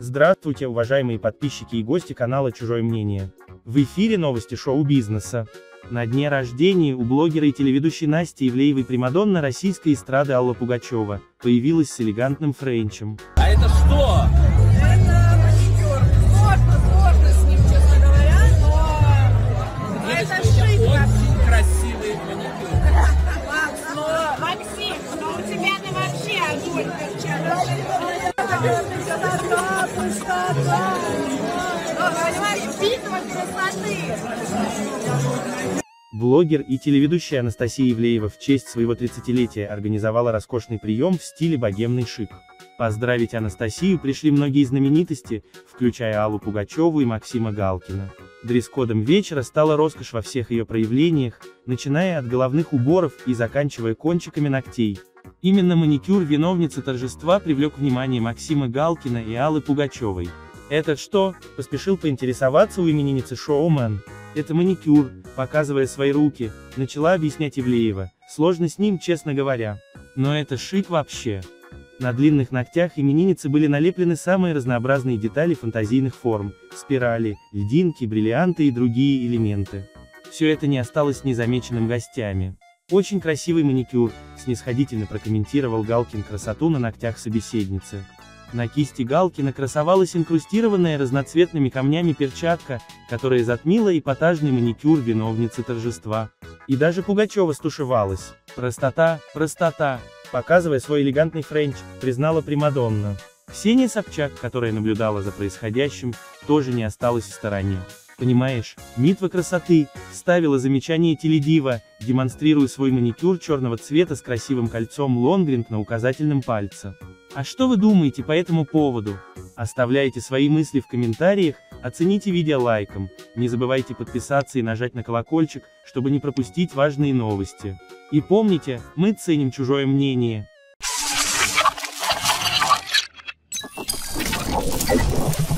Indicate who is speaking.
Speaker 1: Здравствуйте, уважаемые подписчики и гости канала «Чужое мнение». В эфире новости шоу-бизнеса. На дне рождения у блогера и телеведущей Насти Ивлеевой примадонна российской эстрады Алла Пугачева появилась с элегантным френчем.
Speaker 2: А это что?
Speaker 3: Это маникюр. Сложно с ним, честно говоря, но это шик.
Speaker 2: Очень красивый маникюр.
Speaker 3: Максим, но у тебя на вообще огонь перчаток. Понимаешь, битва красоты.
Speaker 1: Блогер и телеведущая Анастасия Ивлеева в честь своего 30-летия организовала роскошный прием в стиле богемный шик. Поздравить Анастасию пришли многие знаменитости, включая Аллу Пугачеву и Максима Галкина. Дресс-кодом вечера стала роскошь во всех ее проявлениях, начиная от головных уборов и заканчивая кончиками ногтей. Именно маникюр виновницы торжества привлек внимание Максима Галкина и Аллы Пугачевой. «Это что?» — поспешил поинтересоваться у именинницы шоумен. «Это маникюр», — показывая свои руки, начала объяснять Ивлеева. «Сложно с ним, честно говоря. Но это шик вообще». На длинных ногтях именинницы были налеплены самые разнообразные детали фантазийных форм, спирали, льдинки, бриллианты и другие элементы. Все это не осталось незамеченным гостями. «Очень красивый маникюр», — снисходительно прокомментировал Галкин красоту на ногтях собеседницы. На кисти Галкина красовалась инкрустированная разноцветными камнями перчатка, которая затмила эпатажный маникюр виновницы торжества. И даже Пугачева стушевалась. «Простота, простота», — показывая свой элегантный френч, признала примадонна. Ксения Собчак, которая наблюдала за происходящим, тоже не осталась в стороне. «Понимаешь, битва красоты», — ставила замечание теледива, демонстрируя свой маникюр черного цвета с красивым кольцом лонгринг на указательном пальце. А что вы думаете по этому поводу? Оставляйте свои мысли в комментариях, оцените видео лайком, не забывайте подписаться и нажать на колокольчик, чтобы не пропустить важные новости. И помните, мы ценим чужое мнение.